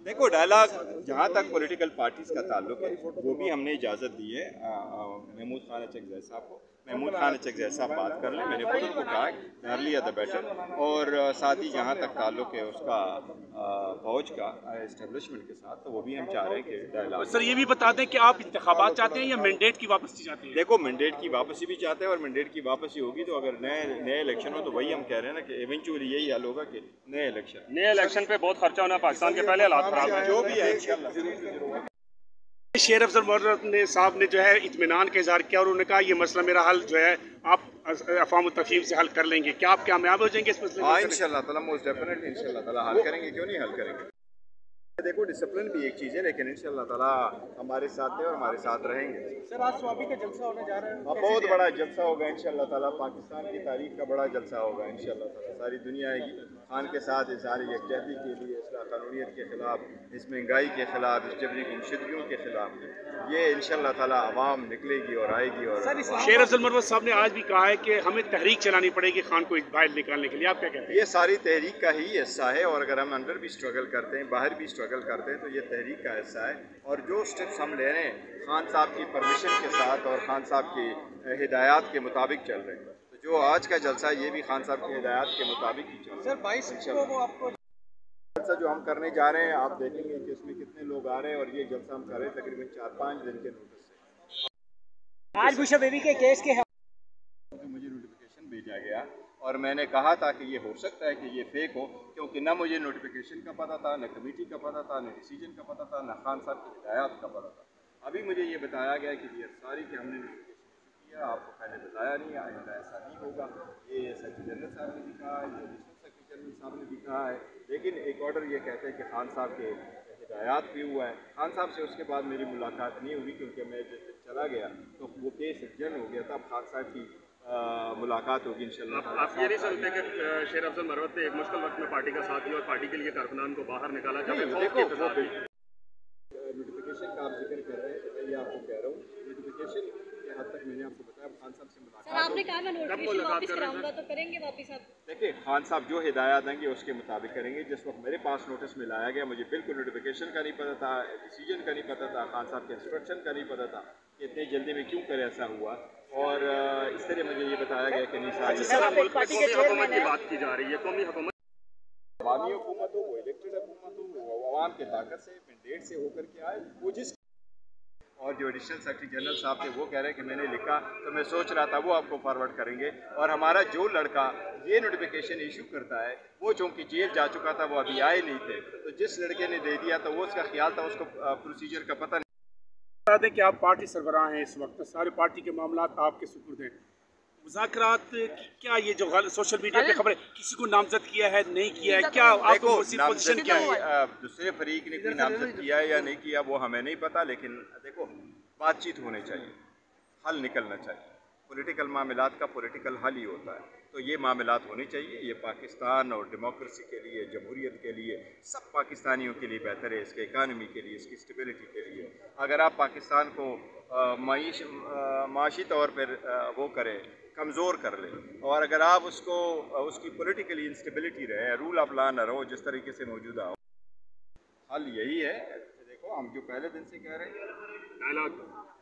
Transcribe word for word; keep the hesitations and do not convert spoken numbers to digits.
देखो डायलॉग जहाँ तक पॉलिटिकल पार्टीज़ का ताल्लुक है वो भी हमने इजाज़त दी है महमूद खान चकजैद साहब को। महमूद खान चकजैद साहब बात कर लें, मैंने खुद उनको कहा द अर्लियर द बेटर। और साथ ही जहाँ तक ताल्लुक है उसका फौज का इस्टेब्लिशमेंट के साथ, तो वो भी हम चाह रहे हैं कि डायलॉग। सर ये भी बता दें कि आप इंतखाबात चाहते हैं या मैंडेट की वापसी चाहते हैं? देखो मैंडेट की वापसी भी चाहते हैं, और मैंडेट की वापसी होगी तो अगर नए नए इलेक्शन हो तो वही हम कह रहे हैं ना कि इवेंचुअली यही हल होगा कि नए इलेक्शन नए इलेक्शन पे बहुत खर्चा होना, पाकिस्तान के पहले हालात खराब है, जो भी है इंशाल्लाह। शेर अफजल मर्रत ने साहब ने जो है इत्मीनान का इजहार किया और उन्होंने कहा ये मसला मेरा हल जो है आप अफवाम तफहीम से हल कर लेंगे। क्या आप कामयाब हो जाएंगे इस मसले में? हाँ इंशाल्लाह ताला, मोस्ट डेफिनेटली इंशाल्लाह ताला हल करेंगे, क्यों नहीं हल करेंगे। देखो डिसिप्लिन भी एक चीज़ है, लेकिन इंशाल्लाह ताला हमारे साथ है और हमारे साथ रहेंगे। सर आज स्वाबी का जलसा होने जा रहा है, अब बहुत बड़ा जलसा होगा इंशाल्लाह ताला, पाकिस्तान की तारीख का बड़ा जलसा होगा इंशाल्लाह ताला। सारी दुनिया आएगी खान के साथ इज़हार यकजहती के लिए, इस्लाह कानूनियत के ख़िलाफ़, इस महंगाई के ख़िलाफ़, इस जबरी गुमशुदगियों के ख़िलाफ़ ये इंशाल्लाह ताला अवाम निकलेगी और आएगी। और शेर अफजल मर्रत साहब ने आज भी कहा है कि हमें तहरीक चलानी पड़ेगी खान को बाहर निकालने के लिए, आप क्या कहते हैं? ये सारी तहरीक का ही हिस्सा है, और अगर हम अंदर भी स्ट्रगल करते हैं, बाहर भी स्ट्रगल करते हैं, तो ये तहरीक का हिस्सा है। और जो स्टेप्स हम ले रहे हैं खान साहब की परमिशन के साथ और खान साहब की हिदायत के मुताबिक चल रहे हैं, तो जो आज का जलसा है ये भी खान साहब की हिदायत के मुताबिक ही चल रहा है। सर बाईस को वो आपको जलसा जो हम करने जा रहे हैं आप देखेंगे कि उसमें कितने लोग आ रहे हैं, और ये जलसा हम कर रहे हैं तकरीबन चार पाँच दिन के नोटिस से। आज बुशरा बीबी के केस के मुझे नोटिफिकेशन भेजा गया और मैंने कहा था कि ये हो सकता है कि ये फेक हो, क्योंकि ना मुझे नोटिफिकेशन का पता था, न कमेटी का पता था, न डिसीजन का पता था, न खान साहब की हिदायत का पता था। अभी मुझे ये बताया गया कि ये सारी कि हमने नोटिफिकेशन किया, आपको पहले बताया नहीं, आइंदा ऐसा नहीं होगा। ये सेक्रेटरी जनरल साहब ने भी कहा है, ये एडिशनल सेक्रेटरी जनरल साहब ने भी कहा है, लेकिन एक ऑर्डर ये कहते हैं कि खान साहब के हिदायत भी हुआ है। खान साहब से उसके बाद मेरी मुलाकात नहीं हुई, क्योंकि मैं जिस दिन चला गया तो वो केस एडजर्न हो गया था। अब खान साहब की आ, मुलाकात होगी इंशाल्लाह। आप, आप ये नहीं समझते कि शेर अफजल मर्रत ने एक मुश्किल वक्त में पार्टी का साथ दिया और पार्टी के लिए कारकुनान को बाहर निकाला? जब देखो नोटिफिकेशन का आप जिक्र कर रहे हैं तो मैं ये आपको कह रहा हूँ, नोटिफिकेशन के हद तक मैंने आपको बताया खान साहब से मुलाकात। सर आपने कहा मैं नोटिफिकेशन वापस कराऊंगा, तो करेंगे वापस आप? देखिए खान साहब जो हिदायत देंगे उसके मुताबिक करेंगे। जिस वक्त मेरे पास नोटिस में लाया गया मुझे बिल्कुल नोटिफिकेशन का नहीं पता था, डिसीजन का नहीं पता था, खान साहब के इंस्ट्रक्शन का नहीं पता था कि इतनी जल्दी में क्यों कर ऐसा हुआ। और इस तरह मुझे ये बताया गया कि नहीं सारी हुकूमत की बात की जा रही है, कौमी हुकूमत, अवामी हुकूमत हो, वो इलेक्टेड हुकूमत हो, वो अवाम के ताकत से मैंडेट से होकर के आए, वो जिस और जो एडिशनल सेक्रेटरी जनरल साहब थे वो कह रहे हैं कि मैंने लिखा, तो मैं सोच रहा था वो आपको फॉरवर्ड करेंगे। और हमारा जो लड़का ये नोटिफिकेशन इशू करता है वो चूँकि जेल जा चुका था, वो अभी आए नहीं थे, तो जिस लड़के ने दे दिया तो वो उसका ख्याल था, उसको प्रोसीजर का पता नहीं। बता दें कि आप पार्टी सरबराह हैं इस वक्त, सारे पार्टी के मामला आपके सुपुर्द हैं। मुज़ाकरात क्या ये जो सोशल मीडिया पे खबरें, किसी को नामजद किया है नहीं किया है, क्या आपको पोजीशन क्या है? दूसरे फरीक ने कोई नामजद किया है या नहीं किया वो हमें नहीं पता, लेकिन देखो बातचीत होनी चाहिए, हल निकलना चाहिए। पॉलिटिकल मामलात का पॉलिटिकल हल ही होता है, तो ये मामलात होने चाहिए। ये पाकिस्तान और डेमोक्रेसी के लिए, जमहूरियत के लिए, सब पाकिस्तानियों के लिए बेहतर है, इसके इकानमी के लिए, इसकी स्टेबिलिटी के लिए। अगर आप पाकिस्तान को माइश माशी तौर पर वो करें, कमज़ोर कर ले, और अगर आप उसको उसकी पॉलिटिकली इंस्टेबिलिटी रहे, रूल ऑफ लॉ न रहो जिस तरीके से मौजूदा हो, हल यही है। देखो हम जो पहले दिन से कह रहे हैं